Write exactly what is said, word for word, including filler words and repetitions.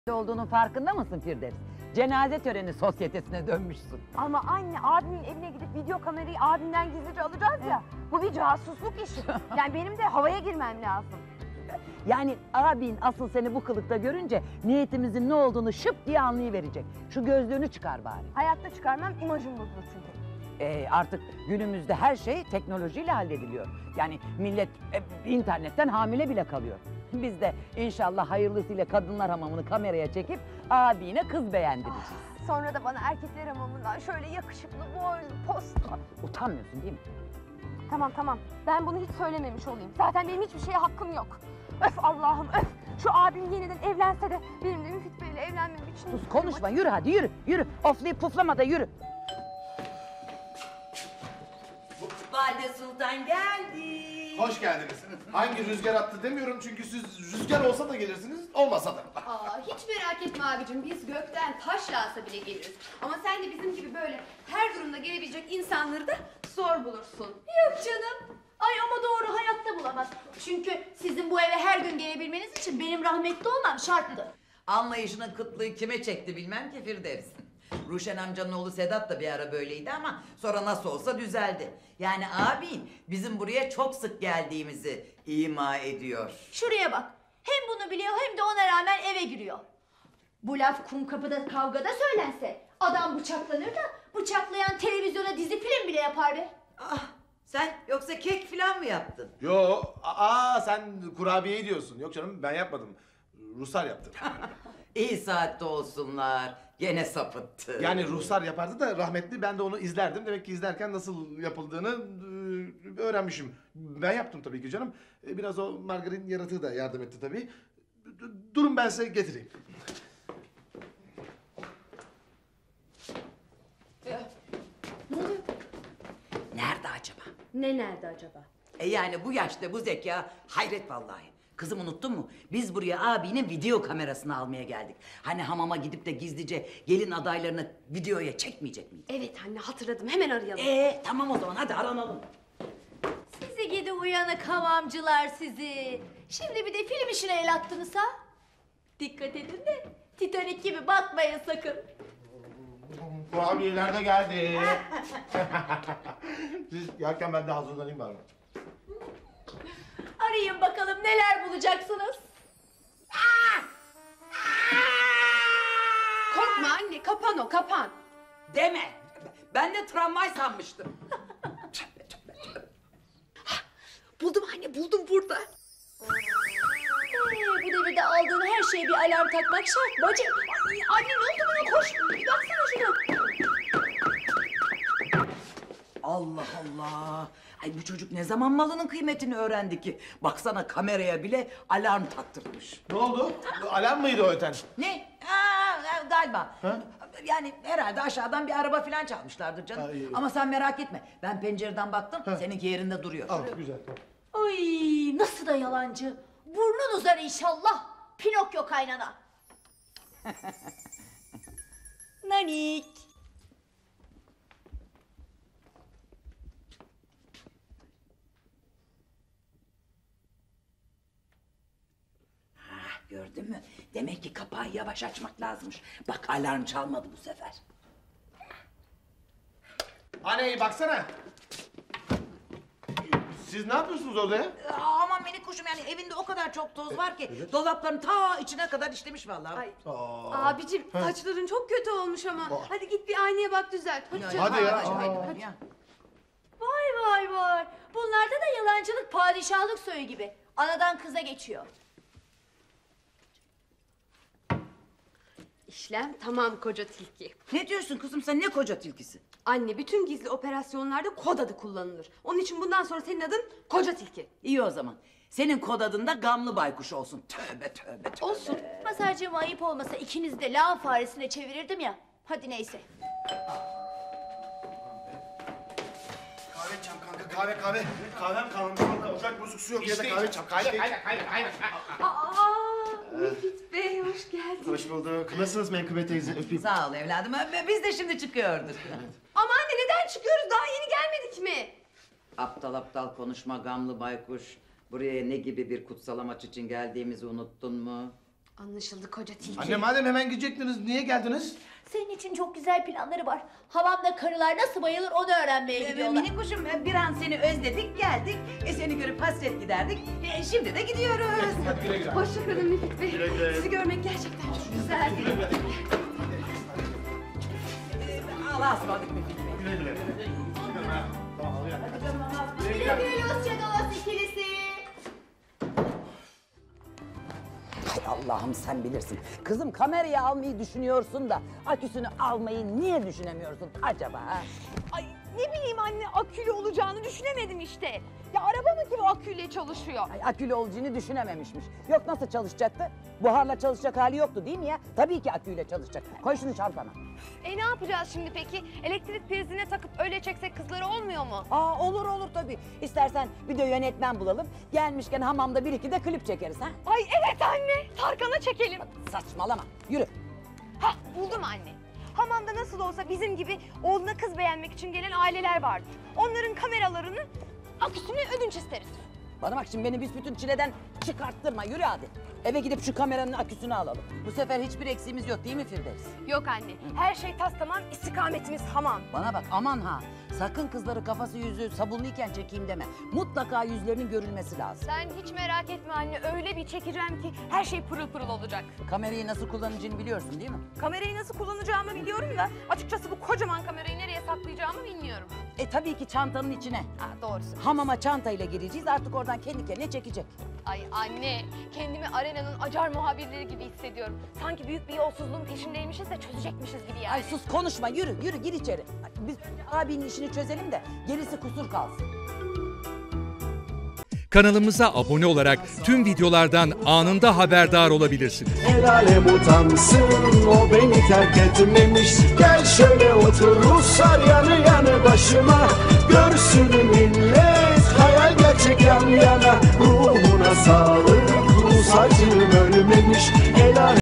olduğunun farkında mısın Firdevs? Cenaze töreni sosyetesine dönmüşsün. Ama anne, abimin evine gidip video kamerayı abimden gizlice alacağız ya. Bu bir casusluk işi. Yani benim de havaya girmem lazım. Yani abin asıl seni bu kılıkta görünce niyetimizin ne olduğunu şıp diye anlayıverecek. Şu gözlüğünü çıkar bari. Hayatta çıkarmam, imajım bozulur çünkü. Ee, artık günümüzde her şey teknolojiyle hallediliyor. Yani millet e, internetten hamile bile kalıyor. Biz de inşallah hayırlısıyla kadınlar hamamını kameraya çekip abine kız beğendireceğiz. Sonra da bana erkekler hamamından şöyle yakışıklı, boylu, postu. Utanmıyorsun değil mi? Tamam tamam, ben bunu hiç söylememiş olayım. Zaten benim hiçbir şeye hakkım yok. Öf Allah'ım öf! Şu abim yeniden evlense de benim de Müfit Bey'le evlenmem için... Sus konuşma, yürü hadi yürü, yürü. Oflayıp puflama da yürü. Valide Sultan geldi. Hoş geldiniz. Hangi rüzgar attı demiyorum çünkü siz rüzgar olsa da gelirsiniz, olmasa da. Aa, hiç merak etme abicim, biz gökten taş yağsa bile geliriz. Ama sen de bizim gibi böyle her durumda gelebilecek insanları da zor bulursun. Yok canım. Ay ama doğru, hayatta bulamaz. Çünkü sizin bu eve her gün gelebilmeniz için benim rahmetli olmam şarttı. Anlayışının kıtlığı kime çekti bilmem ki Firdevs. Ruşen amcanın oğlu Sedat da bir ara böyleydi ama sonra nasıl olsa düzeldi. Yani abin bizim buraya çok sık geldiğimizi ima ediyor. Şuraya bak. Hem bunu biliyor hem de ona rağmen eve giriyor. Bu laf kum kapıda kavgada söylense adam bıçaklanır da bıçaklayan televizyona dizi film bile yapar be. Ah, sen yoksa kek falan mı yaptın? Yo, aa sen kurabiyeyi diyorsun. Yok canım ben yapmadım. Ruhsar yaptı. İyi saatte olsunlar. Gene sapıttı. Yani Ruhsar yapardı da rahmetli, ben de onu izlerdim. Demek ki izlerken nasıl yapıldığını e, öğrenmişim. Ben yaptım tabii ki canım. E, Biraz o margarin yaratığı da yardım etti tabii. D- Durun ben size getireyim. Ne oluyor? Nerede acaba? Ne nerede acaba? E yani bu yaşta bu zeka hayret vallahi. Kızım unuttun mu? Biz buraya abinin video kamerasını almaya geldik. Hani hamama gidip de gizlice gelin adaylarını videoya çekmeyecek miydik? Evet anne, hatırladım, hemen arayalım. Ee tamam o zaman hadi aranalım. Sizi gidi uyanık hamamcılar sizi. Şimdi bir de film işine el attınız ha? Dikkat edin de Titanic gibi batmayın sakın. Kurabiyeler de geldi. Siz yerken ben de hazırlanayım bari. Arayın bakalım neler bulacaksınız. Korkma anne, kapan o, kapan. Deme. Ben de tramvay sanmıştım. Buldum anne, buldum burada. Ee, bu devirde aldığın her şeye bir alarm takmak şart bacım. Ay, anne ne oldu bana, koş. Bir baksana şuna. Allah Allah. Ay bu çocuk ne zaman malının kıymetini öğrendi ki? Baksana kameraya bile alarm taktırmış. Ne oldu? Alarm mıydı o öten? Ne? Aa, galiba. Ha? Yani herhalde aşağıdan bir araba falan çalmışlardır canım. Ha, iyi. Ama sen merak etme. Ben pencereden baktım. Ha. Seninki yerinde duruyor. Al güzel. Ay nasıl da yalancı. Burnun uzar inşallah. Pinokyo kaynana. Nanik. Ah, gördün mü? Demek ki kapağı yavaş açmak lazımmış. Bak alarm çalmadı bu sefer. Anne baksana. Siz ne yapıyorsunuz orada ya? Aa, aman minik kuşum yani evinde o kadar çok toz var ki dolapların ta içine kadar işlemiş vallahi. Ay. Aa. Abicim, saçların çok kötü olmuş ama. Hadi git bir aynaya bak, düzelt. Hadi canım. Hadi ya. Hadi, hadi, Aa. hadi ya. Vay vay vay. Bunlarda da yalancılık padişahlık soyu gibi. Anadan kıza geçiyor. İşlem tamam koca tilki. Ne diyorsun kızım sen, ne koca tilkisi? Anne, bütün gizli operasyonlarda kod adı kullanılır. Onun için bundan sonra senin adın koca tilki. İyi o zaman. Senin kod adın da gamlı baykuş olsun. Tövbe tövbe tövbe. Olsun. Masarcığım ayıp olmasa ikinizi de lağım faresine çevirirdim ya. Hadi neyse. Kahve içeceğim kanka, kahve kahve. Kahvem kalmadı kanka, ocak bozuk, su yok ya da kahve içeceğim. Kahve, kahve, kahve, kahve. Aa, Müfit Bey hoş geldin. Hoş bulduk. Nasılsınız Menkıbe teyze? Öpeyim. Sağ ol evladım. Biz de şimdi çıkıyorduk. Ama anne neden çıkıyoruz? Daha yeni gelmedik mi? Aptal aptal konuşma gamlı baykuş. Buraya ne gibi bir kutsal amaç için geldiğimizi unuttun mu? Anlaşıldı koca tilki. Anne madem hemen gidecektiniz niye geldiniz? Senin için çok güzel planları var. Havamda karılar nasıl bayılır onu öğrenmeye gidiyorlar. Minik kuşum bir an seni özledik geldik. E, seni görüp hasret giderdik. E, şimdi de gidiyoruz. Hadi güle güle. Hoşçakalın Müfit Bey. Güle güle. Sizi görmek gerçekten çok güzel. Allah'a ısmarladık Müfit Bey. Güle güle. Tamam, al ya. Güle güle Losçadolos ikilisi. Hay Allah'ım sen bilirsin. Kızım kamerayı almayı düşünüyorsun da aküsünü almayı niye düşünemiyorsun acaba ha? Ay ne bileyim anne, akülü olacağını düşünemedim işte. Ya araba mı ki bu aküyle çalışıyor? Ay, akülü olacağını düşünememişmiş. Yok nasıl çalışacaktı? Buharla çalışacak hali yoktu değil mi ya? Tabii ki aküyle çalışacak. Koy şunu çantana. E ne yapacağız şimdi peki? Elektrik prizine takıp öyle çeksek kızları olmuyor mu? Aa olur olur tabii. İstersen bir de yönetmen bulalım. Gelmişken hamamda bir iki de klip çekeriz ha. Ay evet anne, Tarkan'a çekelim. Saçmalama. Yürü. Hah buldum anne. Hamamda nasıl olsa bizim gibi oğluna kız beğenmek için gelen aileler vardır. Onların kameralarını, aküsünü ödünç isteriz. Bana bak şimdi beni büsbütün çileden çıkarttırma. Yürü hadi. Eve gidip şu kameranın aküsünü alalım. Bu sefer hiçbir eksiğimiz yok değil mi Firdevs? Yok anne, her şey tas tamam, istikametimiz hamam. Bana bak aman ha. Sakın kızları kafası yüzü sabunluyken çekeyim deme. Mutlaka yüzlerinin görülmesi lazım. Sen hiç merak etme anne, öyle bir çekeceğim ki her şey pırıl pırıl olacak. Kamerayı nasıl kullanacağını biliyorsun değil mi? Kamerayı nasıl kullanacağımı biliyorum da açıkçası bu kocaman kamerayı nereye saklayacağımı bilmiyorum. E tabii ki çantanın içine. Ha doğrusu. Hamama çantayla gireceğiz artık oradan kendi kendine çekecek. Ay anne, kendimi arenanın acar muhabirleri gibi hissediyorum. Sanki büyük bir yolsuzluğun peşindeymişiz de çözecekmişiz gibi yani. Ay sus konuşma yürü yürü gir içeri. Biz abinin işini çözelim de gerisi kusur kalsın. Kanalımıza abone olarak tüm videolardan anında haberdar olabilirsiniz. El alem utansın o beni terk etmemiş. Gel şöyle otur Ruslar yanı yanı başıma. Görsün millet hayal gerçek yan yana. Ruhuna sağlık Rus acım ölmemiş. El alem